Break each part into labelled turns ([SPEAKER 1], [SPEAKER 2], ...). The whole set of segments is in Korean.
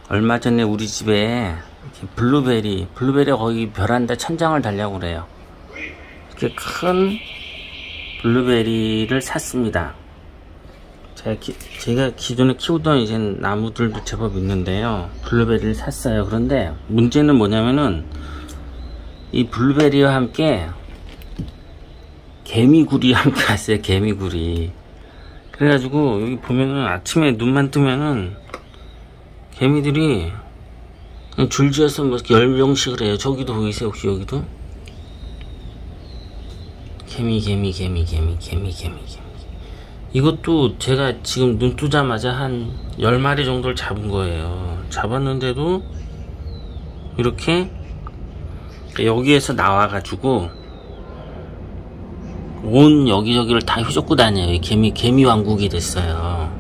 [SPEAKER 1] 얼마 전에 우리 집에 블루베리가 거기 베란다 천장을 달려고 그래요. 이렇게 큰 블루베리를 샀습니다. 제가 기존에 키우던 이제 나무들도 제법 있는데요. 블루베리를 샀어요. 그런데 문제는 뭐냐면은 이 블루베리와 함께 개미굴이 함께 왔어요. 개미굴이. 그래가지고 여기 보면은 아침에 눈만 뜨면은 개미들이 줄지어서 뭐 10명씩을 해요. 저기도 보이세요? 혹시 여기도? 개미. 이것도 제가 지금 눈 뜨자마자 한 10마리 정도를 잡은 거예요. 잡았는데도 이렇게 여기에서 나와가지고 온 여기저기를 다 휘젓고 다녀요. 개미 왕국이 됐어요.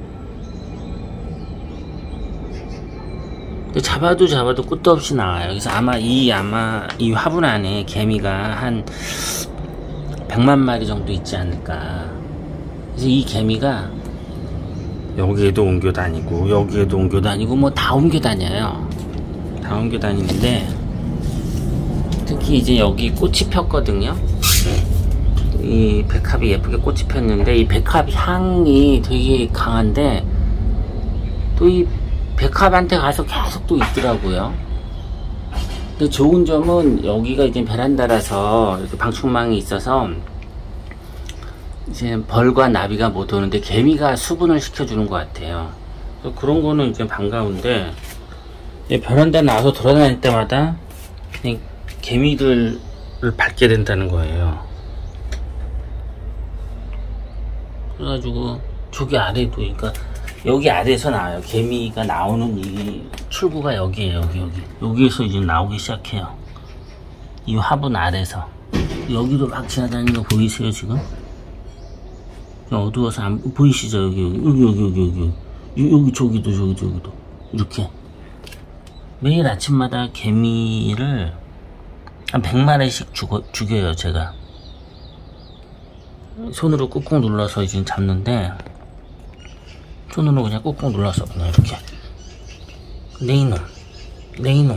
[SPEAKER 1] 근데 잡아도 끝도 없이 나와요. 그래서 아마 이 화분 안에 개미가 한 100만 마리 정도 있지 않을까. 그래서 이 개미가 여기에도 옮겨 다니고 여기에도 옮겨 다니고 뭐 다 옮겨 다녀요. 다 옮겨 다니는데 특히 이제 여기 꽃이 폈거든요. 이 백합이 예쁘게 꽃이 폈는데 이 백합 향이 되게 강한데 또 이 백합한테 가서 계속 또 있더라고요. 근데 좋은 점은 여기가 이제 베란다라서 이렇게 방충망이 있어서 이제 벌과 나비가 못 오는데 개미가 수분을 시켜주는 것 같아요. 그런 거는 이제 반가운데 베란다 나와서 돌아다닐 때마다 그냥 개미들을 밟게 된다는 거예요. 그래가지고 저기 아래도, 그러니까 여기 아래에서 나와요. 개미가 나오는 이 출구가 여기에요. 여기에서 이제 나오기 시작해요. 이 화분 아래에서. 여기도 막 지나다니는 거 보이세요 지금? 어두워서 안 보이시죠? 여기 저기도 이렇게 매일 아침마다 개미를 한 100마리씩 죽여요. 제가 손으로 꾹꾹 눌러서 이제 잡는데, 손으로 그냥 꾹꾹 눌러서 그냥 이렇게 내 이놈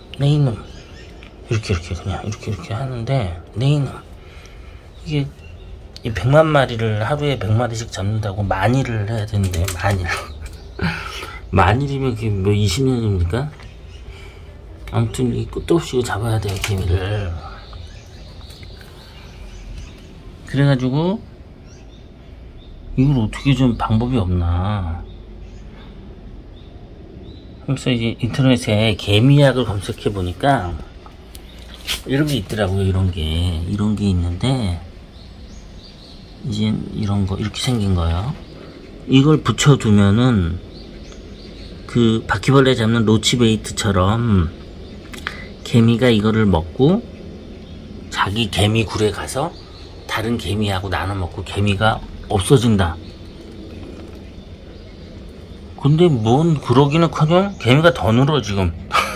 [SPEAKER 1] 이렇게 그냥 이렇게 하는데, 내 이놈, 이게 이 100만 마리를 하루에 100마리씩 잡는다고 만일을 해야 되는데, 만일이면 그게 뭐 20년입니까? 아무튼 이 끝도 없이 잡아야 돼요, 개미를. 그래가지고 이걸 어떻게 좀 방법이 없나. 그래서 이제 인터넷에 개미약을 검색해 보니까 이런 게 있더라고요. 이런 게 있는데, 이제 이런 거 이렇게 생긴 거예요. 이걸 붙여두면은 그 바퀴벌레 잡는 로치베이트처럼 개미가 이거를 먹고 자기 개미굴에 가서 다른 개미하고 나눠 먹고 개미가 없어진다. 근데 뭔 그러기는커녕 개미가 더 늘어 지금.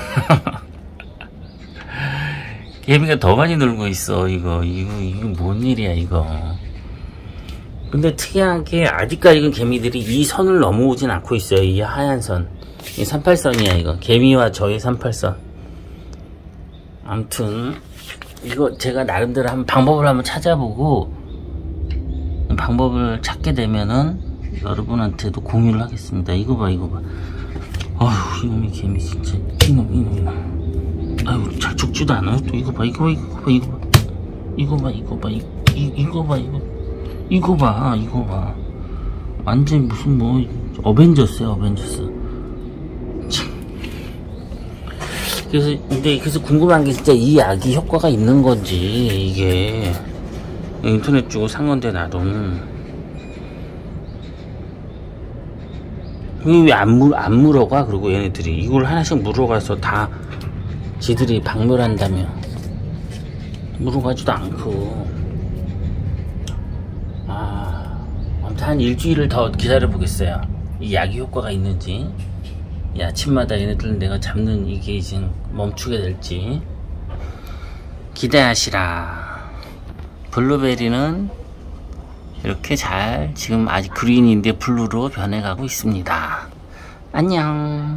[SPEAKER 1] 개미가 더 많이 늘고 있어. 이거 뭔 일이야 이거. 근데 특이하게 아직까지 개미들이 이 선을 넘어오진 않고 있어요. 이 하얀 선, 이 38선이야 이거. 개미와 저의 38선. 아무튼 이거 제가 나름대로 방법을 한번 찾아보고, 방법을 찾게 되면은 여러분한테도 공유를 하겠습니다. 이거 봐. 아휴, 이놈의 개미 진짜. 이놈. 아유, 잘 죽지도 않아요. 또 이거 봐. 완전 무슨 뭐 어벤져스야, 어벤져스. 그래서 궁금한 게 진짜 이 약이 효과가 있는 건지, 이게 인터넷 주고 산 건데 나름 왜 안 물어가? 그리고 얘네들이 이걸 하나씩 물어가서 다 지들이 박멸한다며 물어가지도 않고. 아무튼 한 일주일을 더 기다려 보겠어요. 이 약이 효과가 있는지. 이 아침마다 얘네들 내가 잡는 이게 이제 멈추게 될지 기대하시라. 블루베리는 이렇게 잘 지금 아직 그린인데 블루로 변해가고 있습니다. 안녕.